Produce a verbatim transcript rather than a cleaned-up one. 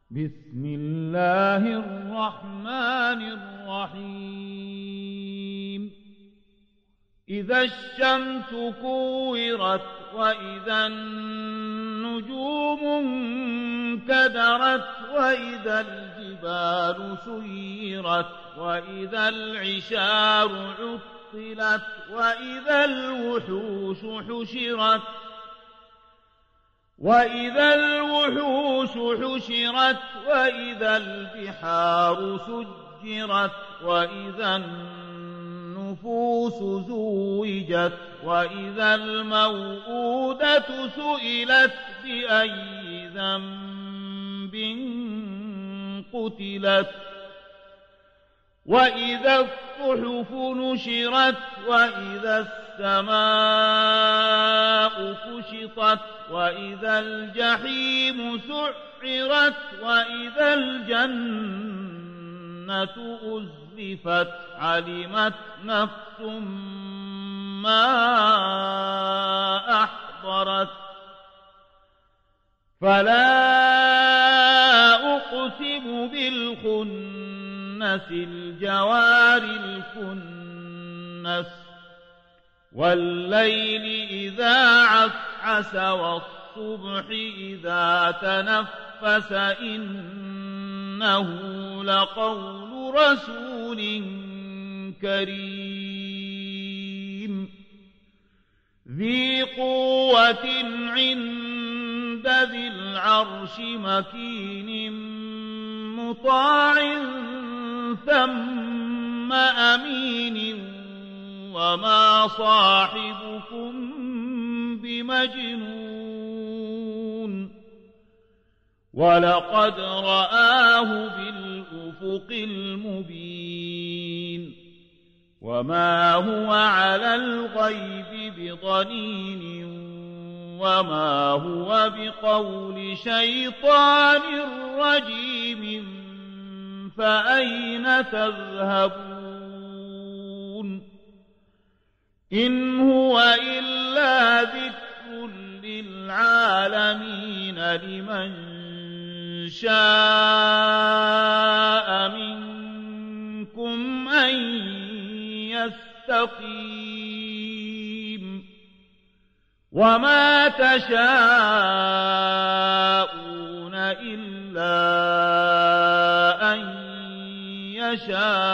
بسم الله الرحمن الرحيم إذا الشمس كورت وإذا النجوم انكدرت وإذا الجبال سيرت وإذا العشار عطلت وإذا الوحوش حشرت وإذا الوحوش حشرت وإذا البحار سجرت وإذا النفوس زوجت وإذا الموءودة سئلت بأي ذنب قتلت وإذا الصحف نشرت وإذا السماء كشطت وإذا الجحيم سعرت وإذا الجنة أزلفت علمت نفس ما أحضرت فلا أقسم بالخنس الجوار الكنس والليل إذا عسعس والصبح إذا تنفس إنه لقول رسول كريم ذي قوة عند ذي العرش مكين مطاع ثم أمين وما صاحبكم بمجنون ولقد رآه بالأفق المبين وما هو على الغيب بضنين وما هو بقول شيطان رجيم فأين تذهبون إن هو إلا ذكر للعالمين لمن شاء منكم أن يستقيم وما تشاءون إلا أن يشاء